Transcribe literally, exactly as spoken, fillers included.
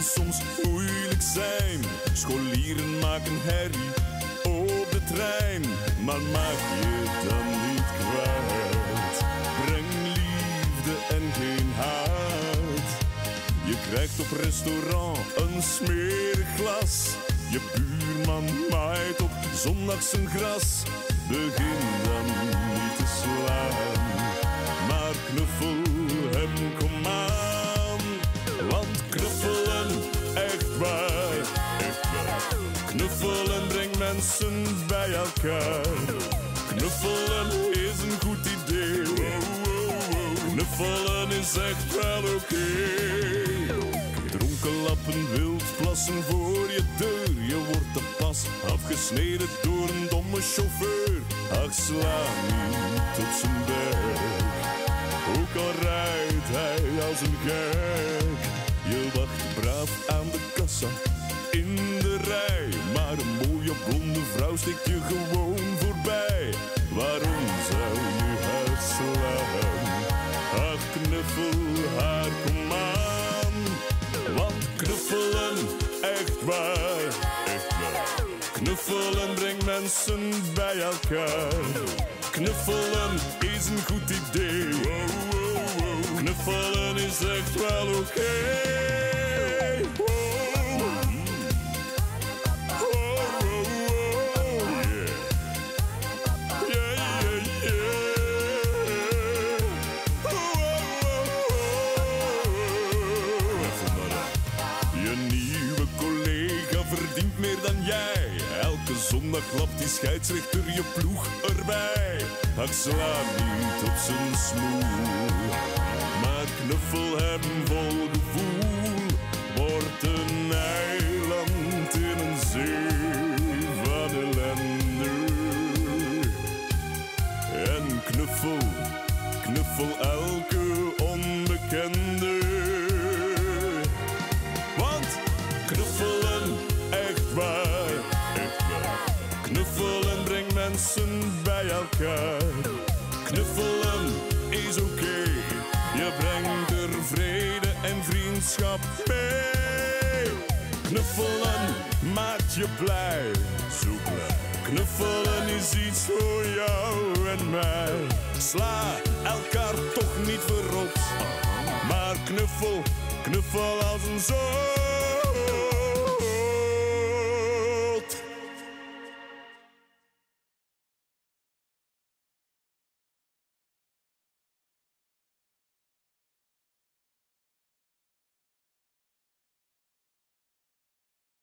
kan soms moeilijk zijn. Scholieren maken herrie op de trein, maar maak je dan niet kwijt. Breng liefde en geen haat. Je krijgt op restaurant een smerig glas. Je buurman maait op zondag zijn gras. Begin dan niet te slaan, maar knuffel hem, kom aan. Want knuffelen, echt waar, echt waar. Knuffelen brengt mensen bij elkaar. Knuffelen is een goed idee. Knuffelen is echt wel oké. Okay. Dronken lappen wild plassen voor je deur. Je wordt te pas afgesneden door een domme chauffeur. Ach, sla niet op zijn bek, ook al rijdt hij als een gek. Je wacht braaf aan de kassa in de rij, maar een mooie blonde vrouw steekt je gewoon voorbij. Waarom zou je haar slaan? Ach, knuffel haar, kom aan. Want knuffelen, echt waar, echt waar. Knuffelen brengt mensen bij elkaar. Knuffelen is een goed idee. Knuffelen is echt wel oké. Okay. Verdient meer dan jij. Elke zondag lapt die scheidsrechter je ploeg erbij. Ach, sla niet op zijn smoel, maar knuffel hem vol gevoel. Wordt een eiland in een zee van ellende. En knuffel, knuffel elke onbekende. Want knuffelen, echt waar, echt waar. Knuffelen brengt mensen bij elkaar. Knuffelen is oké. Okay. Je brengt er vrede en vriendschap mee. Knuffelen maakt je blij, zo blij. Knuffelen is iets voor jou en mij. Sla elkaar toch niet verrot, maar knuffel, knuffel als een zoon.